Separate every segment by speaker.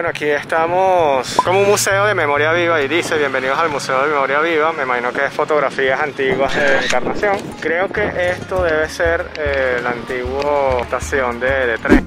Speaker 1: Bueno, aquí estamos como un museo de memoria viva y dice bienvenidos al Museo de Memoria Viva. Me imagino que es fotografías antiguas de Encarnación. Creo que esto debe ser la antigua estación de tren.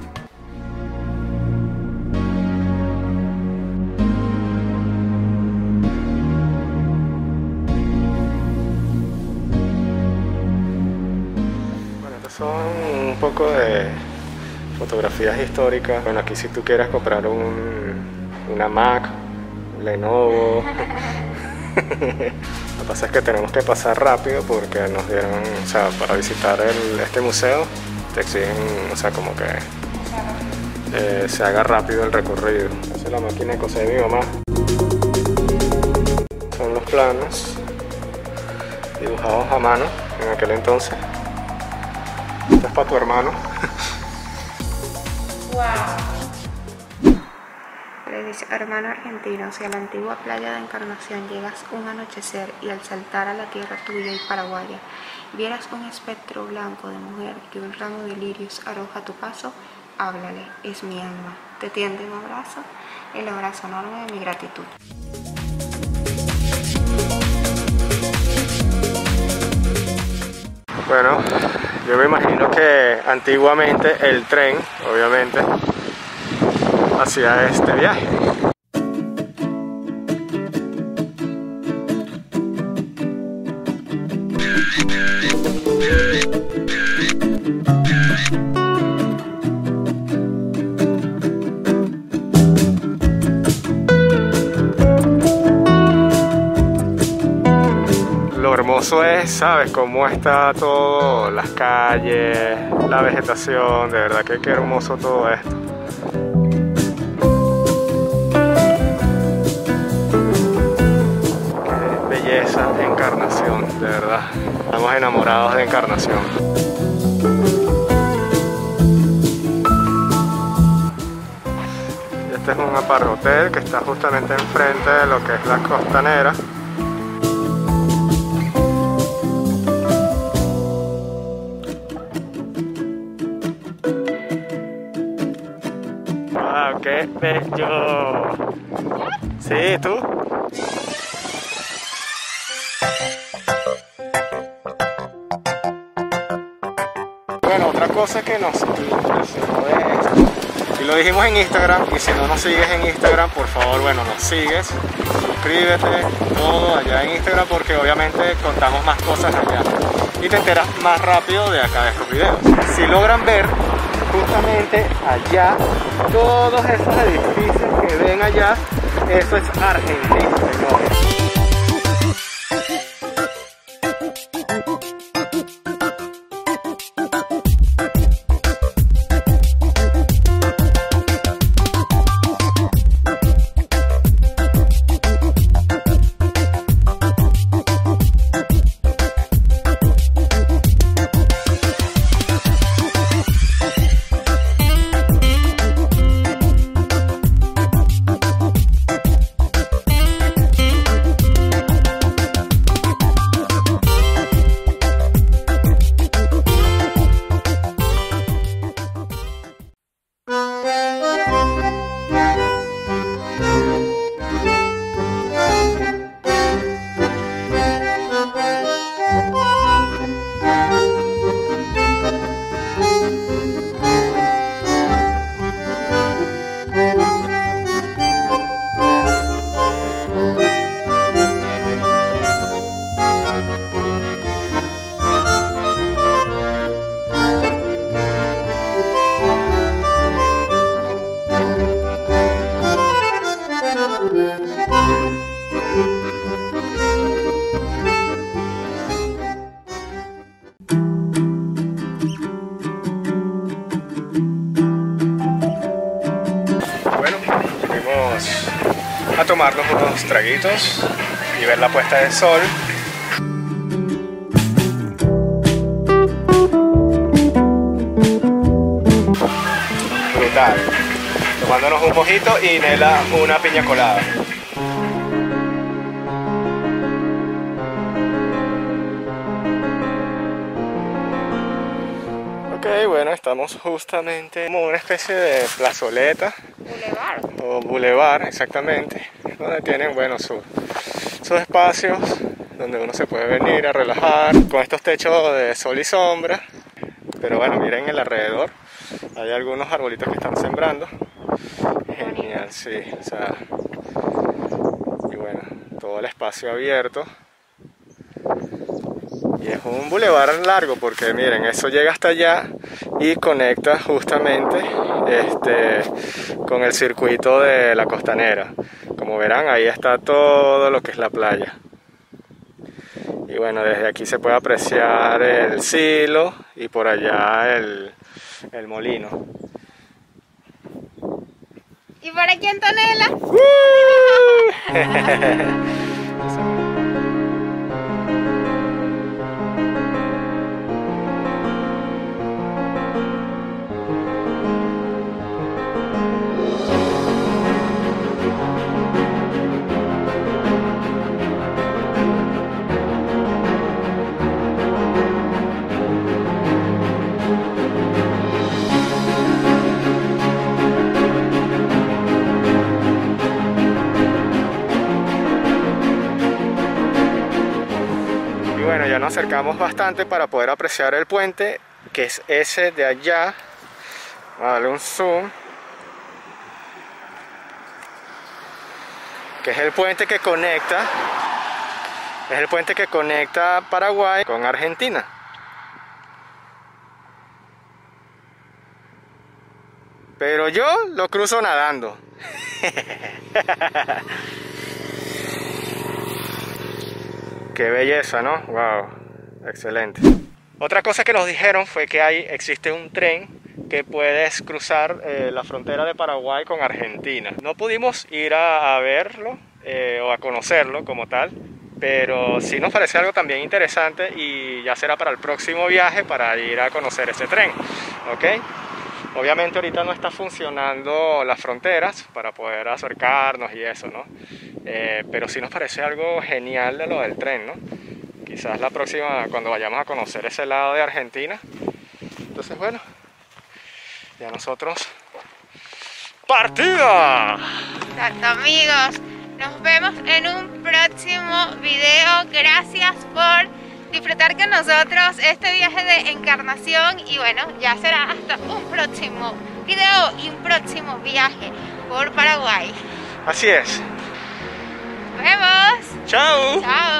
Speaker 1: Bueno, estos son un poco de fotografías históricas. Bueno, aquí si tú quieres comprar una Mac, un Lenovo. Lo que pasa es que tenemos que pasar rápido porque nos dieron, o sea, para visitar este museo te exigen, o sea, como que se haga rápido el recorrido. Esa es la máquina de coser de mi mamá. Son los planos dibujados a mano en aquel entonces. Esto es para tu hermano.
Speaker 2: Le dice: hermano argentino, si a la antigua playa de Encarnación llegas un anochecer y al saltar a la tierra tuya y paraguaya vieras un espectro blanco de mujer que un ramo de lirios arroja a tu paso, háblale, es mi alma. Te tiende un abrazo, el abrazo enorme de mi gratitud.
Speaker 1: Bueno, yo me imagino que antiguamente el tren, obviamente, hacía este viaje. Lo hermoso es, ¿sabes? Cómo está todo, las calles, la vegetación, de verdad que qué hermoso todo esto. Qué belleza de Encarnación, de verdad. Estamos enamorados de Encarnación. Este es un aparhotel que está justamente enfrente de lo que es la costanera. ¡Wow! ¡Qué bello! ¿Sí? ¿Tú? Bueno, otra cosa que nos impresionó de esto, y lo dijimos en Instagram, y si no nos sigues en Instagram, por favor, bueno, nos sigues, suscríbete, todo allá en Instagram, porque obviamente contamos más cosas allá y te enteras más rápido de acá de estos videos. Si logran ver justamente allá, todos esos edificios que ven allá, eso es Argentina, señores. Bueno, fuimos a tomarnos unos traguitos y ver la puesta de sol. Brutal. Tomándonos un mojito y Nela una piña colada. Ok, Ok, bueno, estamos justamente como una especie de plazoleta.
Speaker 2: Boulevard.
Speaker 1: O bulevar, exactamente, donde tienen, bueno, sus espacios donde uno se puede venir a relajar con estos techos de sol y sombra. Pero bueno, miren el alrededor, hay algunos arbolitos que están sembrando. Genial, sí, o sea, y bueno, todo el espacio abierto. Y es un bulevar largo porque miren, eso llega hasta allá y conecta justamente con el circuito de la costanera. Como verán, ahí está todo lo que es la playa. Y bueno, desde aquí se puede apreciar el silo y por allá el molino.
Speaker 2: ¿Y por aquí Antonella?
Speaker 1: Bueno, ya nos acercamos bastante para poder apreciar el puente, que es ese de allá. Vamos a darle un zoom. Que es el puente que conecta. Es el puente que conecta Paraguay con Argentina. Pero yo lo cruzo nadando. Qué belleza, ¿no? Wow, excelente. Otra cosa que nos dijeron fue que existe un tren que puedes cruzar la frontera de Paraguay con Argentina. No pudimos ir a verlo o a conocerlo como tal, pero sí nos parece algo también interesante y ya será para el próximo viaje para ir a conocer ese tren, ¿ok? Obviamente ahorita no está funcionando las fronteras para poder acercarnos y eso, ¿no? Pero sí nos parece algo genial de lo del tren, ¿no? Quizás la próxima, cuando vayamos a conocer ese lado de Argentina. Entonces, bueno, ya nosotros... ¡Partida!
Speaker 2: Exacto, amigos. Nos vemos en un próximo video. Gracias por disfrutar con nosotros este viaje de Encarnación. Y bueno, ya será hasta un próximo video y un próximo viaje por Paraguay.
Speaker 1: Así es.
Speaker 2: Nos vemos.
Speaker 1: ¡Chao!
Speaker 2: Chao.